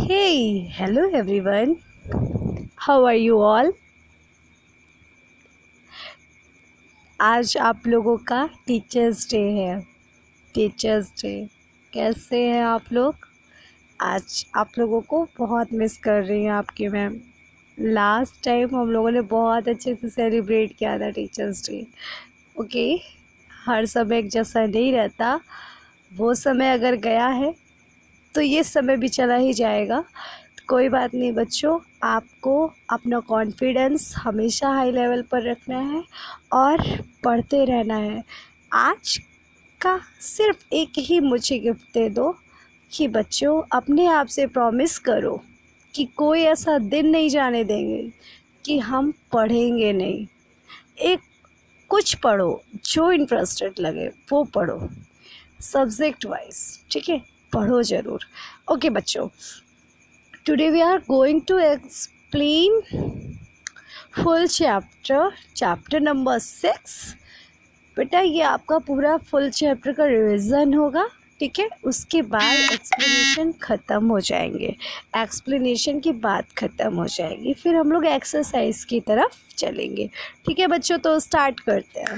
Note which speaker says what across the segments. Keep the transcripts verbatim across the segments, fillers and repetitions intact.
Speaker 1: Hey, hello everyone. How are you all? आज आप लोगों का टीचर्स डे है। टीचर्स डे कैसे हैं आप लोग? आज आप लोगों को बहुत मिस कर रही हैं आपकी मैम। लास्ट टाइम हम लोगों ने बहुत अच्छे से सेलिब्रेट किया था टीचर्स डे। ओके, हर समय एक जैसा नहीं रहता। वो समय अगर गया है तो ये समय भी चला ही जाएगा। कोई बात नहीं बच्चों, आपको अपना कॉन्फिडेंस हमेशा हाई लेवल पर रखना है और पढ़ते रहना है। आज का सिर्फ एक ही मुझे गिफ्ट दे दो कि बच्चों अपने आप से प्रॉमिस करो कि कोई ऐसा दिन नहीं जाने देंगे कि हम पढ़ेंगे नहीं। एक कुछ पढ़ो, जो इंटरेस्टेड लगे वो पढ़ो, सब्जेक्ट वाइज, ठीक है? पढ़ो ज़रूर। ओके बच्चों, today we are going to explain full chapter chapter number six. बेटा ये आपका पूरा फुल चैप्टर का रिवीजन होगा, ठीक है? उसके बाद एक्सप्लेनेशन ख़त्म हो जाएंगे। एक्सप्लेनेशन की बात ख़त्म हो जाएगी, फिर हम लोग एक्सरसाइज की तरफ चलेंगे। ठीक है बच्चों, तो स्टार्ट करते हैं।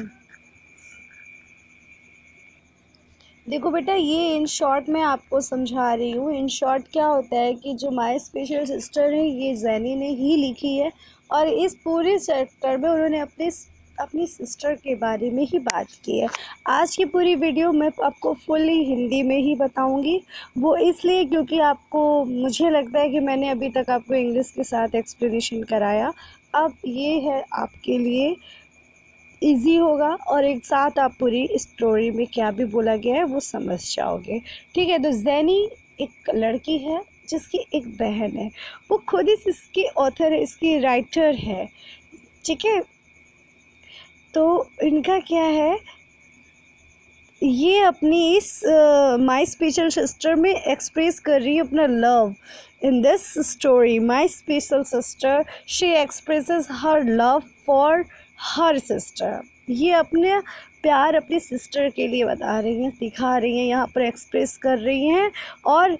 Speaker 1: देखो बेटा, ये इन शॉर्ट मैं आपको समझा रही हूँ। इन शॉर्ट क्या होता है कि जो माय स्पेशल सिस्टर है ये जैनी ने ही लिखी है और इस पूरे चैप्टर में उन्होंने अपने अपनी सिस्टर के बारे में ही बात की है। आज की पूरी वीडियो मैं आपको फुल्ली हिंदी में ही बताऊंगी। वो इसलिए क्योंकि आपको मुझे लगता है कि मैंने अभी तक आपको इंग्लिश के साथ एक्सप्लेनेशन कराया। अब ये है आपके लिए इजी होगा और एक साथ आप पूरी स्टोरी में क्या भी बोला गया है वो समझ जाओगे। ठीक है, तो जैनी एक लड़की है जिसकी एक बहन है। वो खुद इस इसकी ऑथर है, इसकी राइटर है, ठीक है? तो इनका क्या है, ये अपनी इस माय स्पेशल सिस्टर में एक्सप्रेस कर रही है अपना love. In this story my special sister she expresses her love for her sister. ये अपने प्यार अपनी सिस्टर के लिए बता रही हैं, दिखा रही हैं, यहाँ पर एक्सप्रेस कर रही हैं। और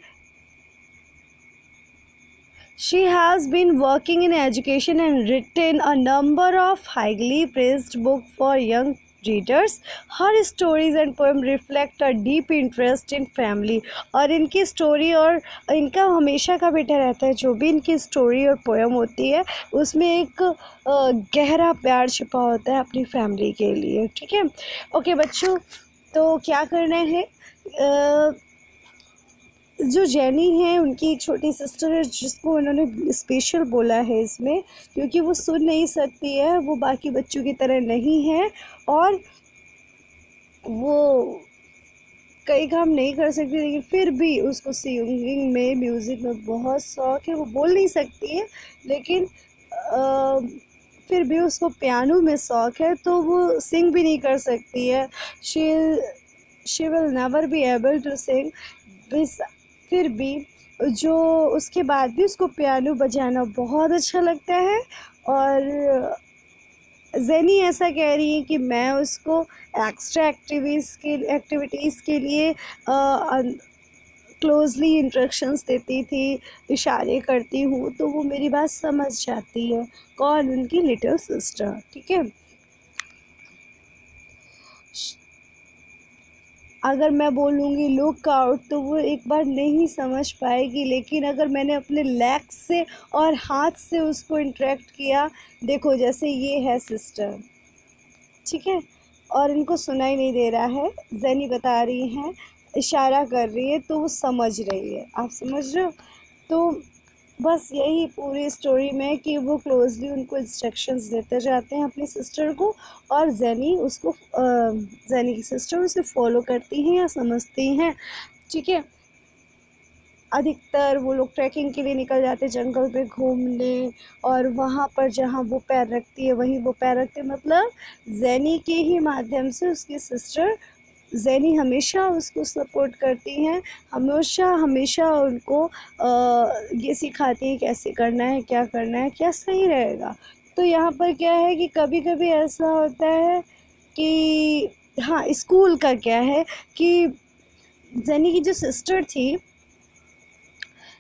Speaker 1: she has been working in education and written a number of highly praised books for young readers. Her stories and poems reflect a deep interest in family. और इनकी स्टोरी और इनका हमेशा का बेटा रहता है, जो भी इनकी स्टोरी और पोएम होती है उसमें एक गहरा प्यार छिपा होता है अपनी फैमिली के लिए। ठीक है, ओके बच्चों, तो क्या करना है, आ, जो जैनी है उनकी एक छोटी सिस्टर है जिसको उन्होंने स्पेशल बोला है इसमें, क्योंकि वो सुन नहीं सकती है, वो बाकी बच्चों की तरह नहीं है और वो कई काम नहीं कर सकती, लेकिन फिर भी उसको सिंगिंग में, म्यूज़िक में बहुत शौक़ है। वो बोल नहीं सकती है लेकिन आ, फिर भी उसको पियानो में शौक़ है, तो वो सिंग भी नहीं कर सकती है। She she will never be able to sing. फिर भी जो उसके बाद भी उसको पियानो बजाना बहुत अच्छा लगता है। और जैनी ऐसा कह रही है कि मैं उसको एक्स्ट्रा एक्टिविटीज़ के एक्टिविटीज़ के लिए क्लोजली इंस्ट्रक्शंस देती थी, इशारे करती हूँ तो वो मेरी बात समझ जाती है। कौन? उनकी लिटिल सिस्टर। ठीक है, अगर मैं बोलूँगी लुक आउट तो वो एक बार नहीं समझ पाएगी, लेकिन अगर मैंने अपने लेग्स से और हाथ से उसको इंटरेक्ट किया, देखो जैसे ये है सिस्टर, ठीक है, और इनको सुनाई नहीं दे रहा है, जैनी बता रही हैं, इशारा कर रही है, तो वो समझ रही है। आप समझ रहे हो? तो बस यही पूरी स्टोरी में कि वो क्लोजली उनको इंस्ट्रक्शंस देते जाते हैं अपनी सिस्टर को, और जैनी उसको जैनी की सिस्टर उसे फॉलो करती हैं या समझती हैं। ठीक है, अधिकतर वो लोग ट्रैकिंग के लिए निकल जाते हैं जंगल पे घूमने, और वहाँ पर जहाँ वो पैर रखती है वहीं वो पैर रखते हैं। मतलब जैनी के ही माध्यम से उसकी सिस्टर जैनी हमेशा उसको सपोर्ट करती हैं, हमेशा हमेशा उनको आ, ये सिखाती है कैसे करना है, क्या करना है, क्या सही रहेगा। तो यहाँ पर क्या है कि कभी कभी ऐसा होता है कि हाँ, स्कूल का क्या है कि जैनी की जो सिस्टर थी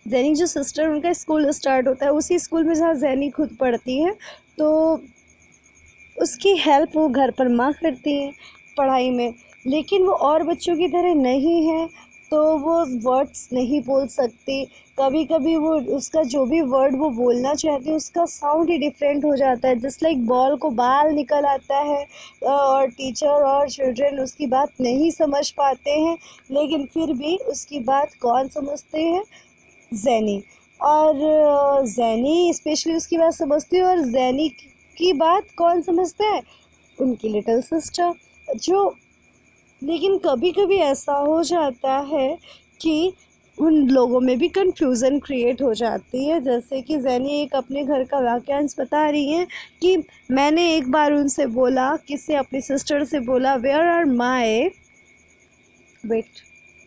Speaker 1: जैनी जो सिस्टर उनका स्कूल स्टार्ट होता है उसी स्कूल में जहाँ जैनी खुद पढ़ती है, तो उसकी हेल्प वो घर पर माँ करती हैं पढ़ाई में। लेकिन वो और बच्चों की तरह नहीं है, तो वो वर्ड्स नहीं बोल सकती। कभी कभी वो उसका जो भी वर्ड वो बोलना चाहती है उसका साउंड ही डिफरेंट हो जाता है, जस्ट लाइक बॉल को बाल निकल आता है, और टीचर और चिल्ड्रन उसकी बात नहीं समझ पाते हैं। लेकिन फिर भी उसकी बात कौन समझते हैं? जैनी। और जैनी स्पेशली उसकी बात समझती है, और जैनी की बात कौन समझता है? उनकी लिटिल सिस्टर। जो लेकिन कभी कभी ऐसा हो जाता है कि उन लोगों में भी कन्फ्यूज़न क्रिएट हो जाती है। जैसे कि जैनी एक अपने घर का वाकयांश बता रही हैं कि मैंने एक बार उनसे बोला, किससे? अपनी सिस्टर से बोला, where are my wet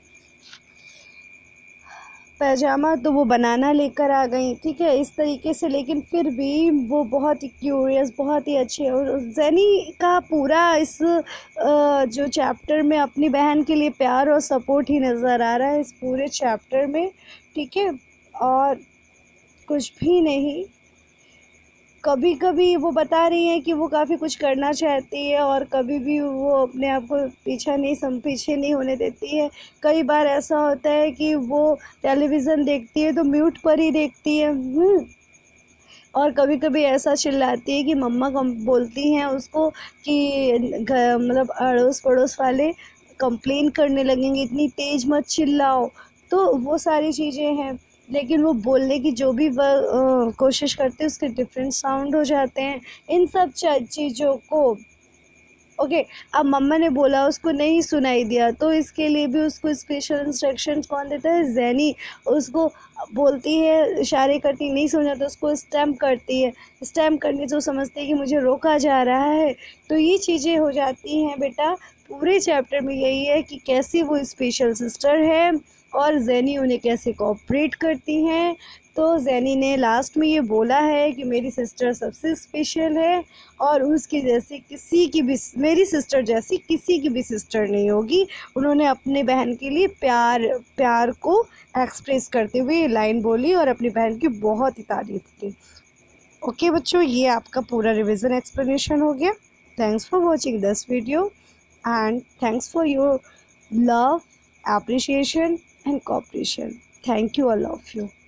Speaker 1: pyjama, तो वो बनाना लेकर आ गई, ठीक है, इस तरीके से। लेकिन फिर भी वो बहुत ही क्यूरियस, बहुत ही अच्छी, और जैनी का पूरा इस जो चैप्टर में अपनी बहन के लिए प्यार और सपोर्ट ही नज़र आ रहा है इस पूरे चैप्टर में, ठीक है, और कुछ भी नहीं। कभी कभी वो बता रही हैं कि वो काफ़ी कुछ करना चाहती है, और कभी भी वो अपने आप को पीछा नहीं सम पीछे नहीं होने देती है। कई बार ऐसा होता है कि वो टेलीविज़न देखती है तो म्यूट पर ही देखती है, और कभी कभी ऐसा चिल्लाती है कि मम्मा कम बोलती हैं उसको कि घर मतलब अड़ोस पड़ोस वाले कंप्लेन करने लगेंगे, इतनी तेज़ मत चिल्लाओ। तो वो सारी चीज़ें हैं। लेकिन वो बोलने की जो भी वह कोशिश करते हैं उसके डिफरेंट साउंड हो जाते हैं। इन सब चीज़ों को ओके अब मम्मा ने बोला, उसको नहीं सुनाई दिया, तो इसके लिए भी उसको स्पेशल इंस्ट्रक्शंस कौन देता है? जैनी। उसको बोलती है, इशारे करती, नहीं समझा तो उसको स्टैम्प करती है। स्टैम्प करने से वो समझते हैं कि मुझे रोका जा रहा है। तो ये चीज़ें हो जाती हैं बेटा। पूरे चैप्टर में यही है कि कैसी वो स्पेशल सिस्टर है और जैनी उन्हें कैसे कोऑपरेट करती हैं। तो जैनी ने लास्ट में ये बोला है कि मेरी सिस्टर सबसे स्पेशल है, और उसकी जैसी किसी की भी, मेरी सिस्टर जैसी किसी की भी सिस्टर नहीं होगी। उन्होंने अपने बहन के लिए प्यार प्यार को एक्सप्रेस करते हुए ये लाइन बोली और अपनी बहन की बहुत ही तारीफ़ की। ओके बच्चों, ये आपका पूरा रिवीजन एक्सप्लेनेशन हो गया। Thanks for watching this video and thanks for your love, appreciation and cooperation. Thank you, all of you.